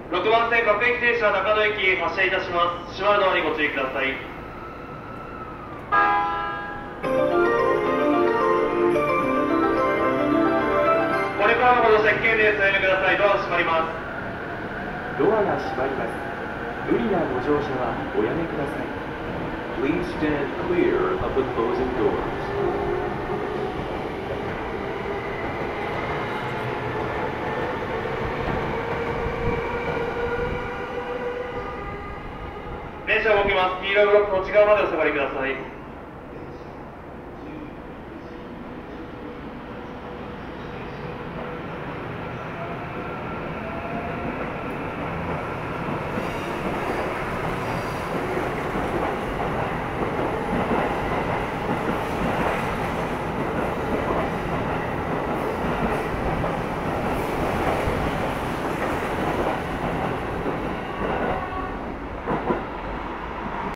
6番線各駅停車中野駅発車いたします。閉まるドアにご注意ください。これからのご乗車危険です。おやめください。ドアが閉まります。 ドアが閉まります。無理なご乗車はおやめください。Please stand clear of the closing doors. 電車動きます。黄色いブロックの内側までお下がりください。